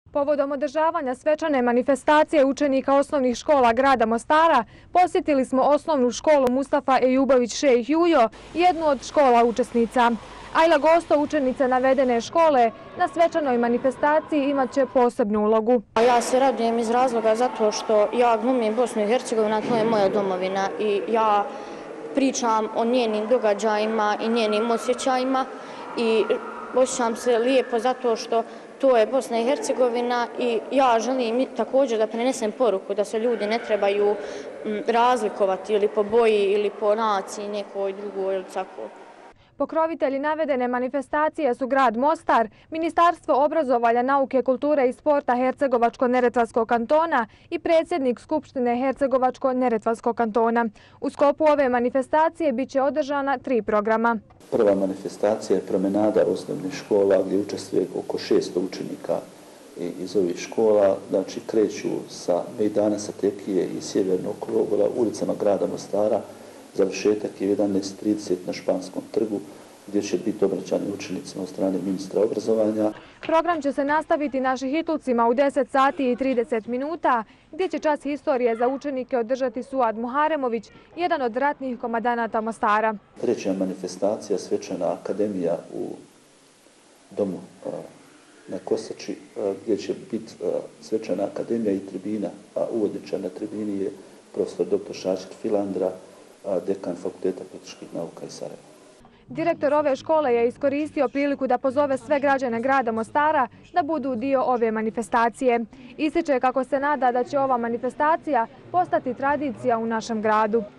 Povodom održavanja svečane manifestacije učenika osnovnih škola grada Mostara posjetili smo osnovnu školu Mustafa Ejubović Šejh Jujo, jednu od škola učesnica. Ajla Gosto, učenica navedene škole, na svečanoj manifestaciji imat će posebnu ulogu. Ja se radujem iz razloga zato što ja glumim Bosnu i Hercegovinu, to je moja domovina i ja pričam o njenim događajima i njenim osjećajima i osjećam se lijepo zato što to je Bosna i Hercegovina i ja želim također da prenesem poruku da se ljudi ne trebaju razlikovati ili po boji ili po naciji nekoj drugoj ili tako. Pokrovitelji navedene manifestacije su grad Mostar, Ministarstvo obrazovanja, nauke, kulture i sporta Hercegovačko-neretvanskog kantona i predsjednik Skupštine Hercegovačko-neretvanskog kantona. U sklopu ove manifestacije bit će održana 3 programa. Prva manifestacija je promenada osnovnih škola gdje učestvuje oko 600 učenika iz ovih škola. Znači kreću sa Mejdana Satekije i Sjevernog kolodvora ulicama grada Mostara. Završetak je 11:30 na Španskom trgu gdje će biti obraćani učenicima od strane ministra obrazovanja. Program će se nastaviti na Šehitulcima u 10 sati i 30 minuta gdje će čas historije za učenike održati Suad Muharemović, jedan od ratnih komandanata Mostara. Treća manifestacija, svečana akademija u domu na Kosači gdje će biti svečana akademija i tribina, a uvodničar na tribini je profesor dr. Šašir Filandra, dekan Fakulteta političkih nauka iz Sarajeva. Direktor ove škole je iskoristio priliku da pozove sve građane grada Mostara da budu dio ove manifestacije. Ističe kako se nada da će ova manifestacija postati tradicija u našem gradu.